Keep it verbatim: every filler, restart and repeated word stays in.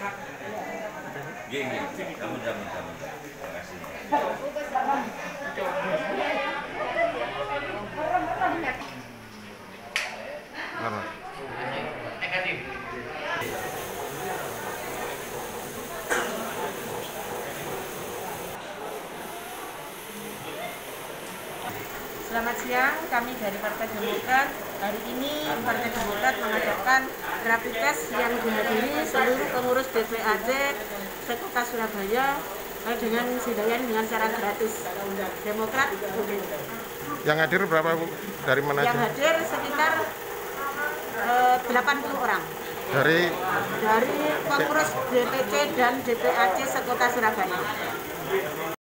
Gini, kamu jamin kamu. Terima kasih. Selamat siang, kami dari Partai Demokrat. Hari ini Partai Demokrat mengadakan rapid test yang dihadiri seluruh pengurus D P A C sekota Surabaya dengan sidang dengan cara gratis. Demokrat. Yang hadir berapa, Bu? Dari mana Yang aja? hadir sekitar eh, delapan puluh orang. Dari Dari pengurus D P C dan D P A C sekota Surabaya.